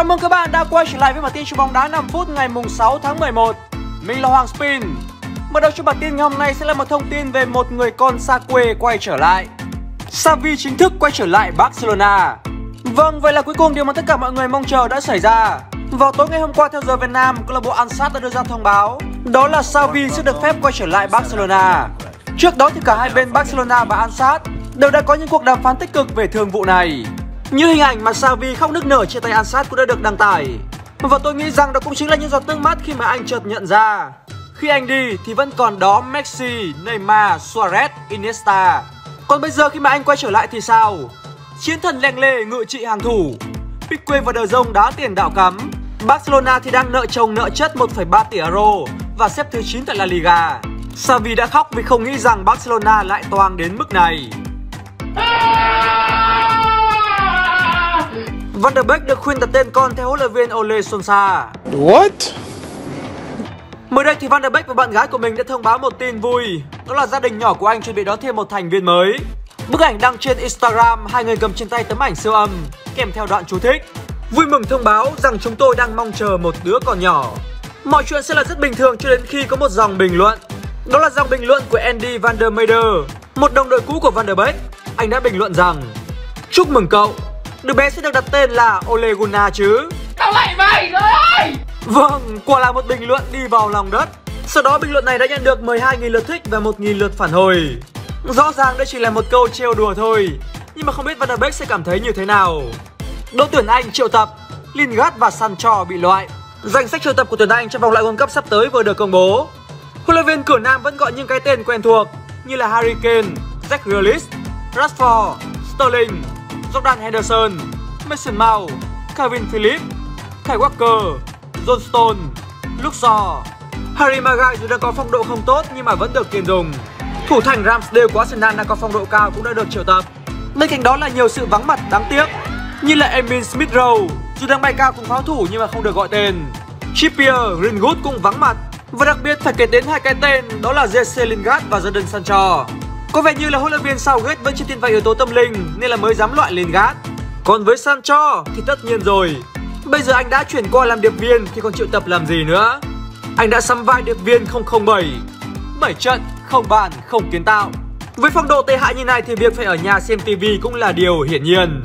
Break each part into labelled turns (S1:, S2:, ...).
S1: Chào mừng các bạn đã quay trở lại với bản tin chụp bóng đá 5 phút ngày 6 tháng 11. Mình là Hoàng Spin. Mở đầu cho bản tin ngày hôm nay sẽ là một thông tin về một người con xa quê quay trở lại. Xavi chính thức quay trở lại Barcelona. Vâng, vậy là cuối cùng điều mà tất cả mọi người mong chờ đã xảy ra. Vào tối ngày hôm qua theo giờ Việt Nam, câu lạc bộ Al Sadd đã đưa ra thông báo đó là Xavi sẽ được phép quay trở lại Barcelona. Trước đó thì cả hai bên Barcelona và Al Sadd đều đã có những cuộc đàm phán tích cực về thương vụ này. Như hình ảnh mà Xavi khóc nức nở chia tay Al Sadd cũng đã được đăng tải. Và tôi nghĩ rằng đó cũng chính là những giọt nước mắt khi mà anh chợt nhận ra khi anh đi thì vẫn còn đó Messi, Neymar, Suarez, Iniesta. Còn bây giờ khi mà anh quay trở lại thì sao? Chiến thần leng lê ngự trị hàng thủ, Pique và De Jong đá tiền đạo cắm. Barcelona thì đang nợ chồng nợ chất 1,3 tỷ euro và xếp thứ 9 tại La Liga. Xavi đã khóc vì không nghĩ rằng Barcelona lại toang đến mức này. Van der Beek được khuyên đặt tên con theo huấn luyện viên Ole Solskjaer.
S2: What?
S1: Mới đây thì Van der Beek và bạn gái của mình đã thông báo một tin vui, đó là gia đình nhỏ của anh chuẩn bị đón thêm một thành viên mới. Bức ảnh đăng trên Instagram, hai người cầm trên tay tấm ảnh siêu âm kèm theo đoạn chú thích: vui mừng thông báo rằng chúng tôi đang mong chờ một đứa con nhỏ. Mọi chuyện sẽ là rất bình thường cho đến khi có một dòng bình luận. Đó là dòng bình luận của Andy van der Meijder, một đồng đội cũ của Van der Beek. Anh đã bình luận rằng: chúc mừng cậu, đứa bé sẽ được đặt tên là Ole Gunnar chứ.
S2: Tao lại mày rồi ơi!
S1: Vâng, quả là một bình luận đi vào lòng đất. Sau đó bình luận này đã nhận được 12.000 lượt thích và 1.000 lượt phản hồi. Rõ ràng đây chỉ là một câu trêu đùa thôi, nhưng mà không biết Van der Beek sẽ cảm thấy như thế nào. Đội tuyển Anh triệu tập, Lingard và Sancho bị loại. Danh sách triệu tập của tuyển Anh trong vòng loại World Cup sắp tới vừa được công bố. Huấn luyện viên cửa Nam vẫn gọi những cái tên quen thuộc như là Harry Kane, Jack Grealish, Rashford, Sterling, Jordan Henderson, Mason Mount, Calvin Phillips, Kyle Walker, John Stones, Luke Shaw. Harry Maguire dù đang có phong độ không tốt nhưng mà vẫn được tiền dùng. Thủ thành Ramsdale của Arsenal đang có phong độ cao cũng đã được triệu tập. Bên cạnh đó là nhiều sự vắng mặt đáng tiếc như là Emil Smith Rowe dù đang bay cao cùng pháo thủ nhưng mà không được gọi tên. Trippier, Greenwood cũng vắng mặt. Và đặc biệt phải kể đến hai cái tên đó là Jesse Lingard và Jadon Sancho. Có vẻ như là huấn luyện viên Southgate vẫn chưa tin vào yếu tố tâm linh nên là mới dám loại Lingard. Còn với Sancho thì tất nhiên rồi, bây giờ anh đã chuyển qua làm điệp viên thì còn triệu tập làm gì nữa. Anh đã sắm vai điệp viên 007, 7 trận, không bàn, không kiến tạo. Với phong độ tệ hại như này thì việc phải ở nhà xem TV cũng là điều hiển nhiên.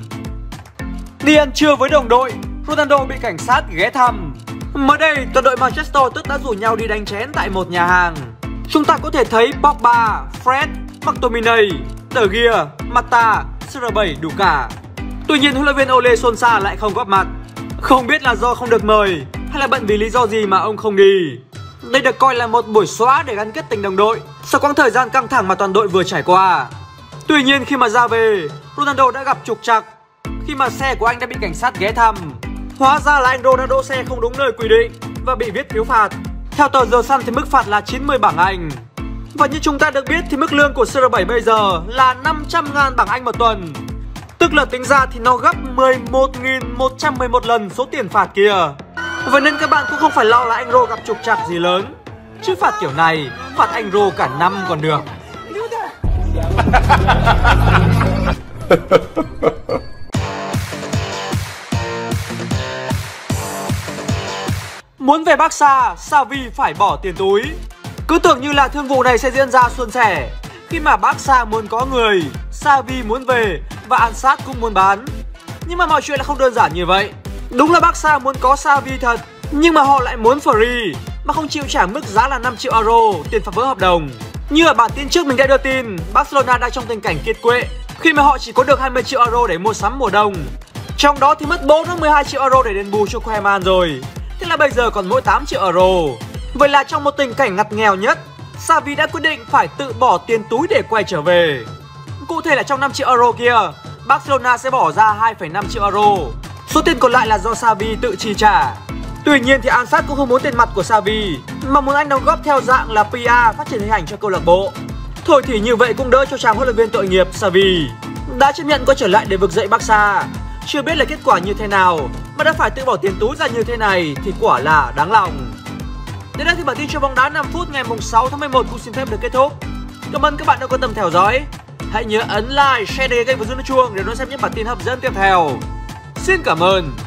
S1: Đi ăn trưa với đồng đội, Ronaldo bị cảnh sát ghé thăm. Mới đây, toàn đội Manchester tức đã rủ nhau đi đánh chén tại một nhà hàng. Chúng ta có thể thấy Pogba, Fred, McTominay, De Gea, Mata, CR7 đủ cả. Tuy nhiên huấn luyện viên Ole Solskjaer lại không góp mặt. Không biết là do không được mời hay là bận vì lý do gì mà ông không đi. Đây được coi là một buổi xóa để gắn kết tình đồng đội sau quãng thời gian căng thẳng mà toàn đội vừa trải qua. Tuy nhiên khi mà ra về, Ronaldo đã gặp trục trặc khi mà xe của anh đã bị cảnh sát ghé thăm. Hóa ra là anh Ronaldo xe không đúng nơi quy định và bị viết phiếu phạt. Theo tờ The Sun thì mức phạt là 90 bảng Anh. Và như chúng ta được biết thì mức lương của CR7 bây giờ là 500.000 bảng Anh một tuần. Tức là tính ra thì nó gấp 11.111 lần số tiền phạt kia. Vậy nên các bạn cũng không phải lo là anh Ro gặp trục trặc gì lớn. Chứ phạt kiểu này, phạt anh Ro cả năm còn được. Muốn về Barca, Xavi phải bỏ tiền túi. Cứ tưởng như là thương vụ này sẽ diễn ra suôn sẻ. Khi mà Barca muốn có người, Xavi muốn về và Al Sadd cũng muốn bán. Nhưng mà mọi chuyện là không đơn giản như vậy. Đúng là Barca muốn có Xavi thật, nhưng mà họ lại muốn free mà không chịu trả mức giá là 5 triệu euro tiền phá vỡ hợp đồng. Như ở bản tin trước mình đã đưa tin, Barcelona đang trong tình cảnh kiệt quệ khi mà họ chỉ có được 20 triệu euro để mua sắm mùa đông. Trong đó thì mất 12 triệu euro để đền bù cho Koeman rồi. Thế là bây giờ còn mỗi 8 triệu euro. Vậy là trong một tình cảnh ngặt nghèo nhất, Xavi đã quyết định phải tự bỏ tiền túi để quay trở về. Cụ thể là trong 5 triệu euro kia, Barcelona sẽ bỏ ra 2,5 triệu euro. Số tiền còn lại là do Xavi tự chi trả. Tuy nhiên thì Al Sadd cũng không muốn tiền mặt của Xavi, mà muốn anh đóng góp theo dạng là PR phát triển hình ảnh cho câu lạc bộ. Thôi thì như vậy cũng đỡ cho chàng huấn luyện viên tội nghiệp Xavi đã chấp nhận quay trở lại để vực dậy Barca. Chưa biết là kết quả như thế nào mà đã phải tự bỏ tiền túi ra như thế này thì quả là đáng lòng. Đến đây thì bản tin cho bóng đá 5 phút ngày 6 tháng 11 cũng xin phép được kết thúc. Cảm ơn các bạn đã quan tâm theo dõi. Hãy nhớ ấn like, share kênh và nút chuông để đón xem những bản tin hấp dẫn tiếp theo. Xin cảm ơn.